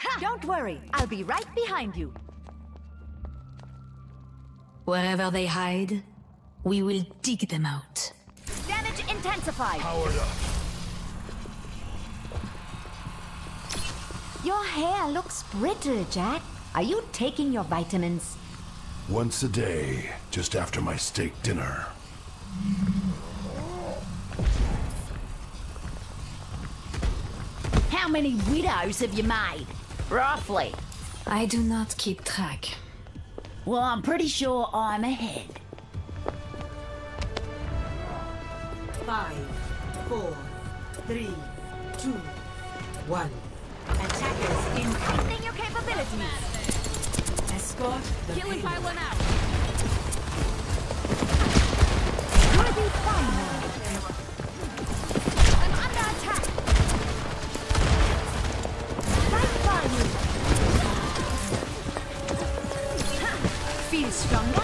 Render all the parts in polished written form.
Don't worry, I'll be right behind you. Wherever they hide, we will dig them out. Damage intensified. Powered up. Your hair looks brittle, Jack. Are you taking your vitamins? Once a day, just after my steak dinner. How many widows have you made? Roughly. I do not keep track. Well, I'm pretty sure I'm ahead. 5, 4, 3, 2, 1. Attackers incoming. Testing your capabilities. Escort the Killing payload. pylon out. You'll be fine now. I'm under attack. Right by you. Feel stronger?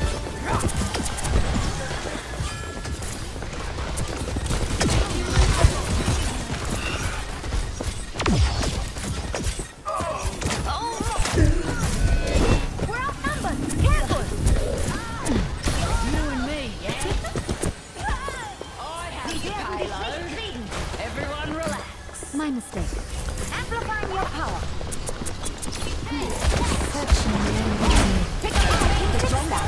We're outnumbered. Careful. You and me, yeah? I have the payload. Everyone relax. My mistake. Amplifying your power. Such an Pick up the stronger.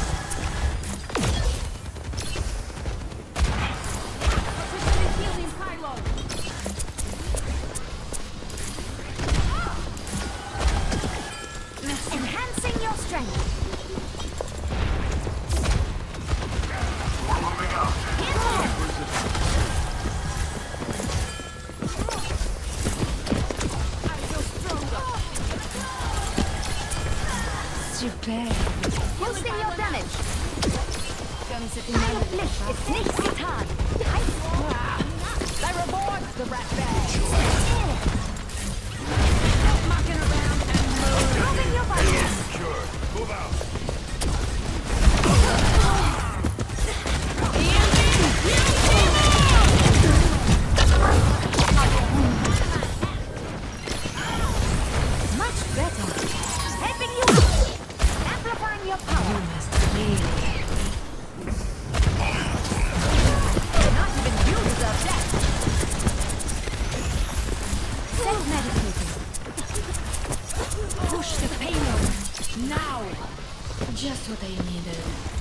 Healing pylon. Enhancing your strength. super. Boosting your damage. Time of lift. It sneaks its hard. They reward the rat bag. Stop mucking around and move. Moving your body. Secured. Move out. Much better. Helping you. Amplifying your power. Not even you deserve that. Self-medicating. Push the payload. Now. Just what I needed.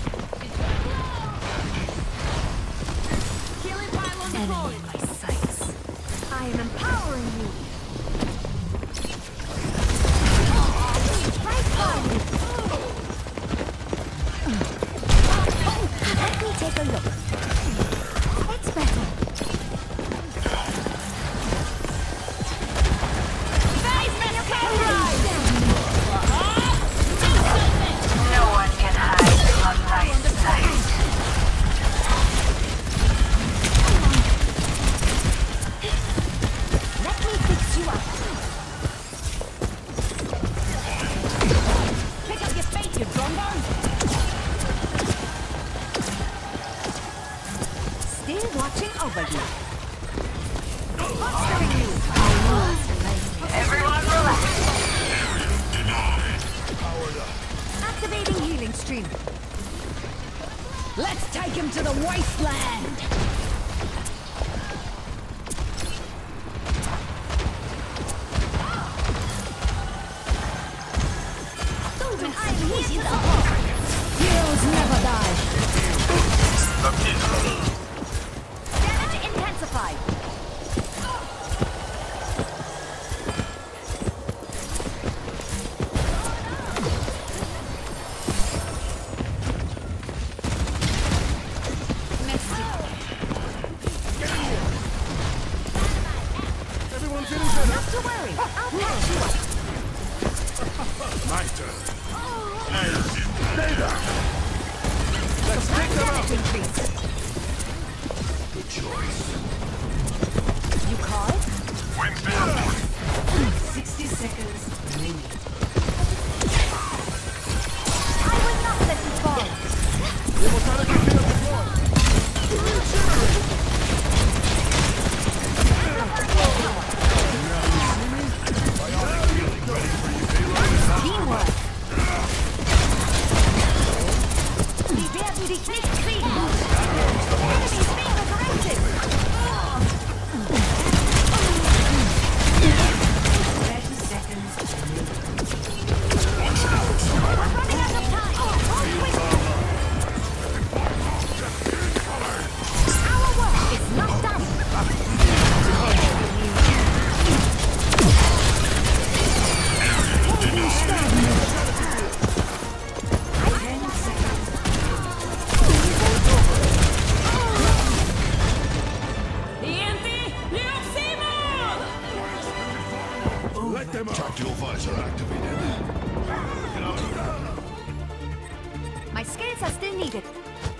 Killing pylon Enemy deployed. in my sights. I am empowering you. Right by you. Let me take a look. It's better. No one can hide from my sight. Let me fix you up. Pick up your feet, you drongo. Still watching over you. Fostering you. Everyone relax. Powered up. Activating healing stream. Let's take him to the wasteland. Heroes never die. Damage intensified. Everyone's getting better. Not to worry. I'll patch you up. My turn. Stay back. Let's take them out. Damage increase. Good choice. You called? 60 seconds remaining. I will not let you fall. Immortality field deployed. Bionic healing Tactical visor activated. My skills are still needed.